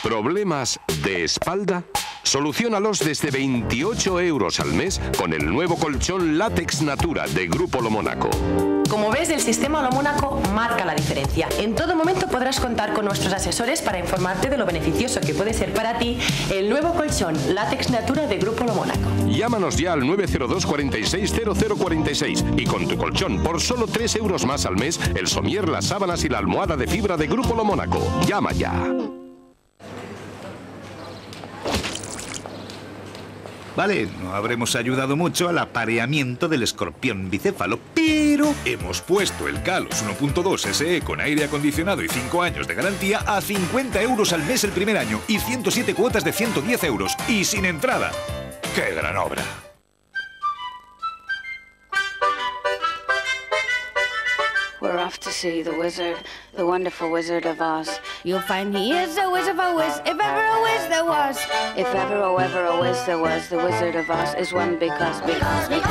¿Problemas de espalda? Soluciónalos desde 28 € al mes con el nuevo colchón Látex Natura de Grupo Lo Mónaco. Como ves, el sistema Lo Mónaco marca la diferencia. En todo momento podrás contar con nuestros asesores para informarte de lo beneficioso que puede ser para ti el nuevo colchón Látex Natura de Grupo Lo Mónaco. Llámanos ya al 902 46 0046 y con tu colchón por solo 3 € más al mes, el somier, las sábanas y la almohada de fibra de Grupo Lo Mónaco. Llama ya. Vale, no habremos ayudado mucho al apareamiento del escorpión bicéfalo, pero hemos puesto el Kalos 1.2 SE con aire acondicionado y 5 años de garantía a 50 € al mes el primer año y 107 cuotas de 110 € y sin entrada. ¡Qué gran obra! We're off to see the wizard, the wonderful Wizard of Oz. You'll find he is a wizard of a whiz, if ever a whiz there was. If ever, oh ever, a whiz there was, the Wizard of Oz is one because Because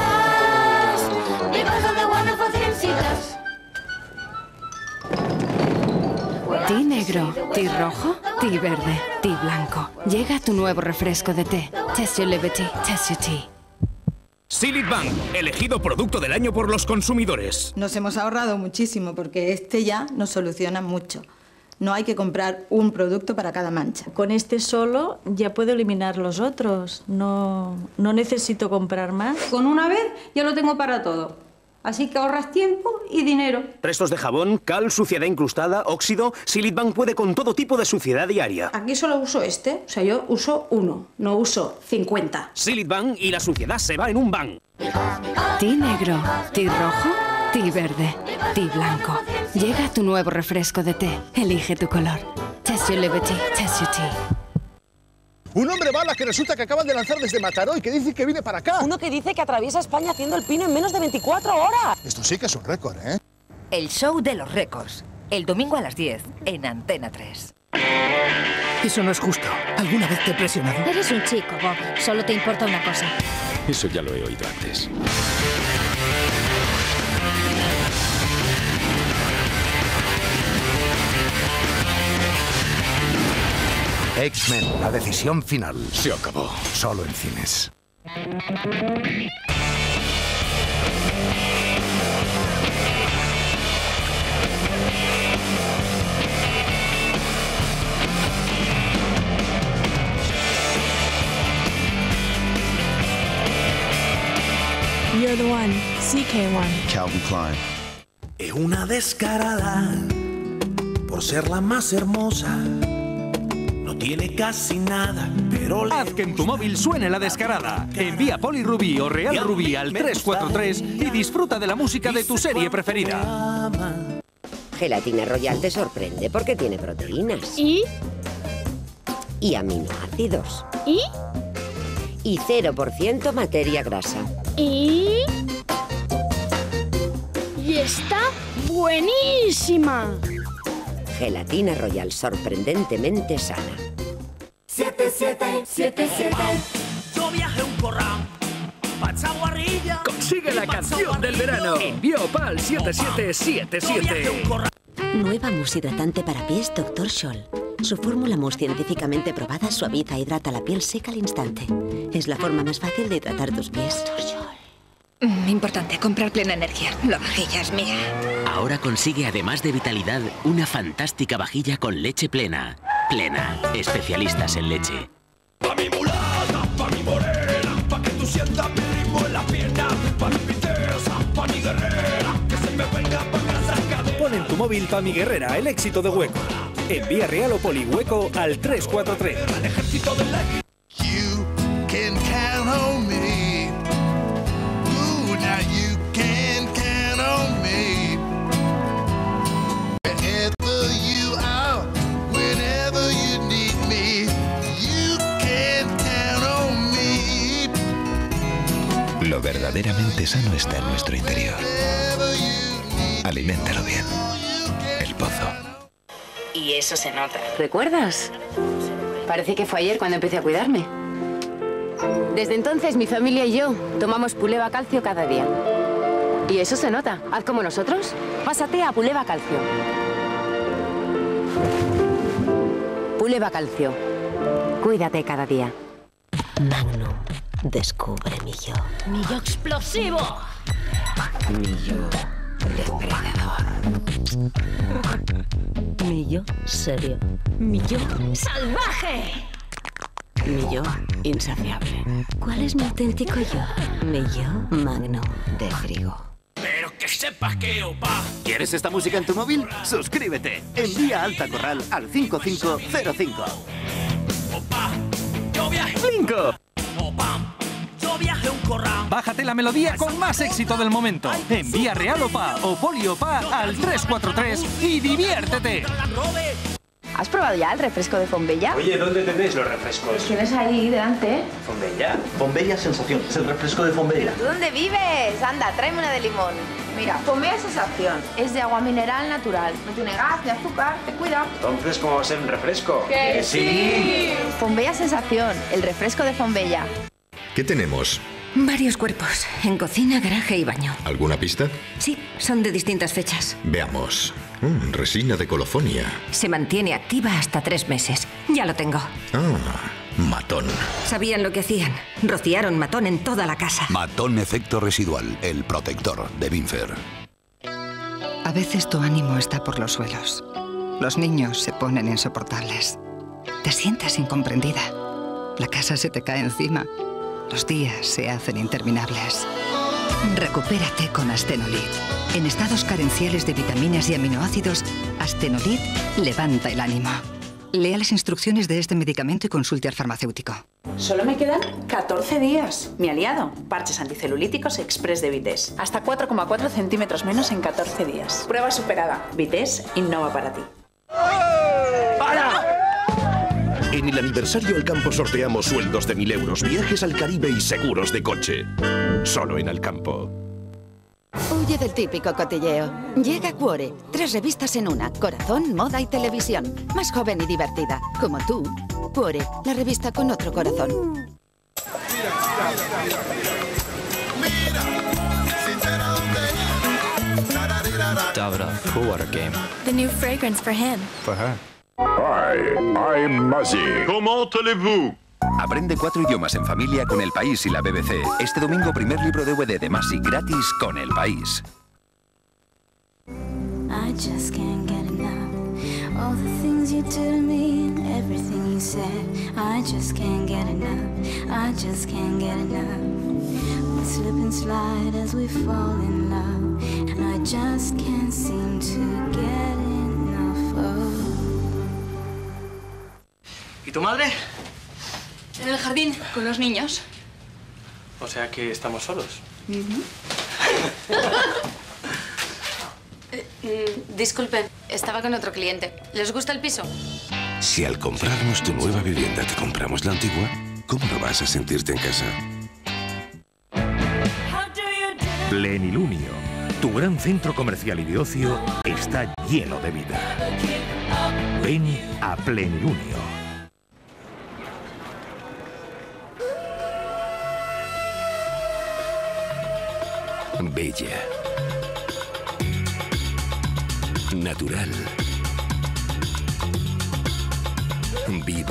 of the wonderful things he does. Té negro, té rojo, té verde, té blanco. Llega tu nuevo refresco de té. Test your liberty, test your tea. Silit Bank, elegido producto del año por los consumidores. Nos hemos ahorrado muchísimo porque este ya nos soluciona mucho. No hay que comprar un producto para cada mancha. Con este solo ya puedo eliminar los otros. No necesito comprar más. Con una vez ya lo tengo para todo. Así que ahorras tiempo y dinero. Restos de jabón, cal, suciedad incrustada, óxido. Silit Bank puede con todo tipo de suciedad diaria. Aquí solo uso este. O sea, yo uso uno, no uso 50. Silit Bank y la suciedad se va en un bank. Té negro, té rojo, té verde, té blanco. Llega tu nuevo refresco de té. Elige tu color. Test your liberty, test your tea. Un hombre bala que resulta que acaban de lanzar desde Mataró y que dice que viene para acá. Uno que dice que atraviesa España haciendo el pino en menos de 24 horas. Esto sí que es un récord, ¿eh? El show de los récords. El domingo a las 10 en Antena 3. Eso no es justo. ¿Alguna vez te he presionado? Eres un chico, Bob. Solo te importa una cosa. Eso ya lo he oído antes. X-Men, la decisión final. Se acabó. Solo en cines. You're the one, CK1. Calvin Klein. Es una descarada por ser la más hermosa. No tiene casi nada, pero haz que en tu móvil suene la descarada. Envía Polirubí o Real Rubí al 343 y disfruta de la música de tu serie preferida. Gelatina Royal te sorprende porque tiene proteínas. ¿Y? Y aminoácidos. ¿Y? Y 0% materia grasa. ¿Y? ¡Y está buenísima! Gelatina Royal, sorprendentemente sana. 7777. Yo viajé un corral, pachaguarrilla. Consigue la canción del verano. Envía OPAL 7777. Nueva mousse hidratante para pies Dr. Scholl. Su fórmula mousse científicamente probada suaviza e hidrata la piel seca al instante. Es la forma más fácil de hidratar tus pies. Dr. Scholl. Importante, comprar Plena Energía. La vajilla es mía. Ahora consigue, además de vitalidad, una fantástica vajilla con leche plena. Plena, especialistas en leche. Pa' mi mulata, pa' mi morena, pa' que tú sientas mi ritmo en la pierna, pa' mi princesa, pa' mi guerrera, que se me venga pa' casa cadena. Pon en tu móvil Pa' mi guerrera el éxito de Hueco. Envía Real o Polihueco al 343. El ejército del eje. You can count on me. Ooh, now you can count on me. Wherever you are, whenever you need me, you can count on me. Lo verdaderamente sano está en nuestro interior. Aliméntalo bien. El Pozo. Y eso se nota. ¿Recuerdas? Parece que fue ayer cuando empecé a cuidarme. Desde entonces, mi familia y yo tomamos Puleva Calcio cada día. Y eso se nota. Haz como nosotros. Pásate a Puleva Calcio. Puleva Calcio. Cuídate cada día. Magnum. Descubre mi yo. Mi yo explosivo. Mi yo depredador. Mi yo serio. Mi yo salvaje. Mi yo insaciable. ¿Cuál es mi auténtico yo? Mi yo Magnum de frigo. Pero que sepas que opa. ¿Quieres esta música en tu móvil? Suscríbete. Envía Alta Corral al 5505. Opa, yo viajé. ¡Blinco! Opa, yo viajé un corral. Bájate la melodía con más éxito del momento. Envía Real Opa o Poli Opa al 343 y diviértete. ¿Has probado ya el refresco de Fonbella? Oye, ¿dónde tenéis los refrescos? Tienes ahí delante. ¿Fonbella? Fonbella Sensación, es el refresco de Fonbella. ¿Tú dónde vives? Anda, tráeme una de limón. Mira, Fonbella Sensación es de agua mineral natural. No tiene gas ni azúcar, te cuida. Entonces, ¿cómo va a ser un refresco? ¡Que sí! Fonbella Sensación, el refresco de Fonbella. ¿Qué tenemos? Varios cuerpos, en cocina, garaje y baño. ¿Alguna pista? Sí, son de distintas fechas. Veamos. Resina de colofonia. Se mantiene activa hasta 3 meses. Ya lo tengo. Matón. Sabían lo que hacían. Rociaron matón en toda la casa. Matón Efecto Residual, el protector de Binfer. A veces tu ánimo está por los suelos. Los niños se ponen insoportables. Te sientes incomprendida. La casa se te cae encima. Los días se hacen interminables. Recupérate con Astenolit. En estados carenciales de vitaminas y aminoácidos, Astenolit levanta el ánimo. Lea las instrucciones de este medicamento y consulte al farmacéutico. Solo me quedan 14 días. Mi aliado, parches anticelulíticos Express de Vitesse. Hasta 4,4 centímetros menos en 14 días. Prueba superada. Vitesse innova para ti. ¡Para! En el aniversario Alcampo sorteamos sueldos de 1.000 euros, viajes al Caribe y seguros de coche. Solo en Alcampo. Huye del típico cotilleo. Llega Cuore. 3 revistas en una. Corazón, moda y televisión. Más joven y divertida. Como tú. Cuore, la revista con otro corazón. Davidoff, cool water game. The new fragrance for him. For her. Hi, I'm Muzzy. Comment allez-vous? Aprende 4 idiomas en familia con El País y la BBC. Este domingo, primer libro DVD de Muzzy gratis con El País. I just can't get enough. All the things you do to me and everything you said. I just can't get enough. I just can't get enough. We slip and slide as we fall in love. And I just can't seem to get enough of. ¿Y tu madre? En el jardín, con los niños. O sea que estamos solos. Disculpen, estaba con otro cliente. ¿Les gusta el piso? Si al comprarnos tu nueva vivienda te compramos la antigua, ¿cómo no vas a sentirte en casa? Plenilunio, tu gran centro comercial y de ocio, está lleno de vida. Ven a Plenilunio. Bella. Natural. Viva.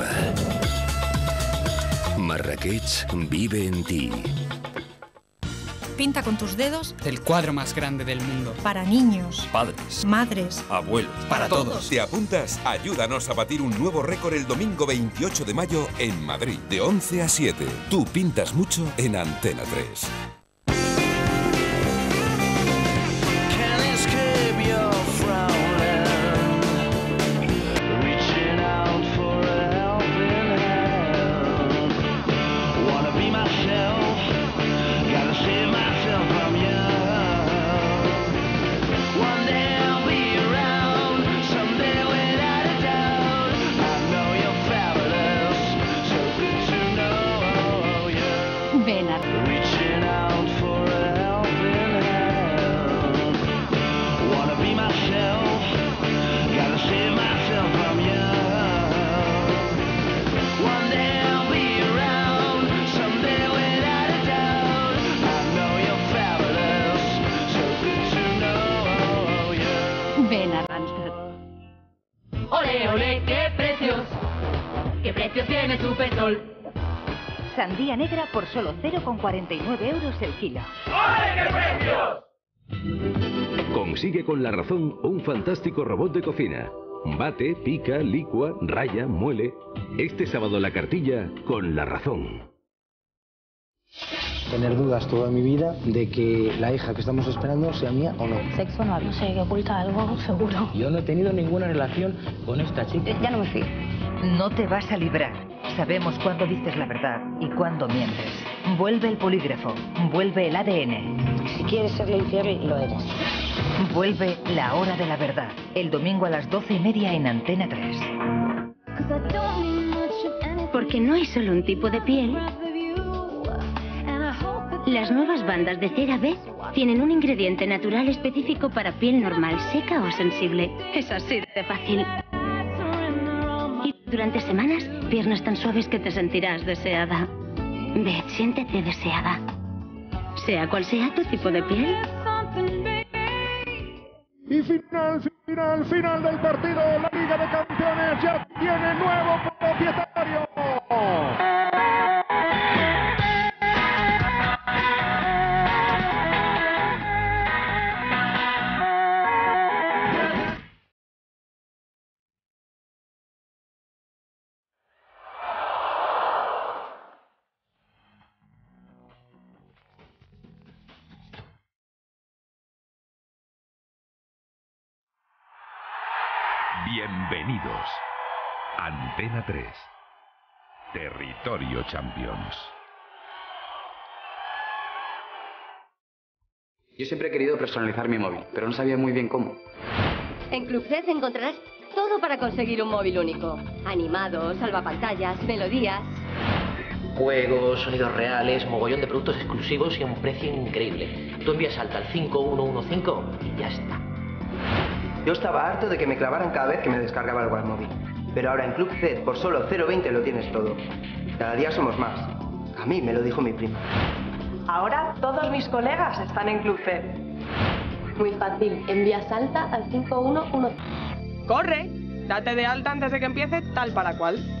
Marrakech vive en ti. Pinta con tus dedos el cuadro más grande del mundo. Para niños, padres, madres, abuelos, para todos. ¿Te apuntas? Ayúdanos a batir un nuevo récord el domingo 28 de mayo en Madrid, de 11 a 7. Tú pintas mucho en Antena 3. Ven a Randstad. ¡Ole, ole, qué precios! ¡Qué precios! precios tiene Supersol? Sandía negra por solo 0,49 euros el kilo. ¡Ole, qué precios! Consigue con La Razón un fantástico robot de cocina. Bate, pica, licua, raya, muele. Este sábado la cartilla con La Razón. Tener dudas toda mi vida de que la hija que estamos esperando sea mía o no. Sexo no, no sé, que oculta algo, seguro. Yo no he tenido ninguna relación con esta chica. Ya no me fío. No te vas a librar. Sabemos cuándo dices la verdad y cuándo mientes. Vuelve el polígrafo. Vuelve el ADN. Si quieres serle infiel, lo eres. Vuelve La Hora de la Verdad. El domingo a las 12:30 en Antena 3. Porque no hay solo un tipo de piel. Las nuevas bandas de CeraVe tienen un ingrediente natural específico para piel normal, seca o sensible. Es así de fácil. Y durante semanas, piernas tan suaves que te sentirás deseada. Ve, siéntete deseada. Sea cual sea tu tipo de piel. Y final del partido. La Liga de Campeones ya tiene nuevo propietario. Bienvenidos. Antena 3. Territorio Champions. Yo siempre he querido personalizar mi móvil, pero no sabía muy bien cómo. En Club Z encontrarás todo para conseguir un móvil único. Animados, salvapantallas, melodías. Juegos, sonidos reales, mogollón de productos exclusivos y a un precio increíble. Tú envías Alta al 5115 y ya está. Yo estaba harto de que me clavaran cada vez que me descargaba el móvil. Pero ahora en Club Z por solo 0,20 lo tienes todo. Cada día somos más. A mí me lo dijo mi prima. Ahora todos mis colegas están en Club Z. Muy fácil, envías Alta al 5115. ¡Corre! Date de alta antes de que empiece tal para cual.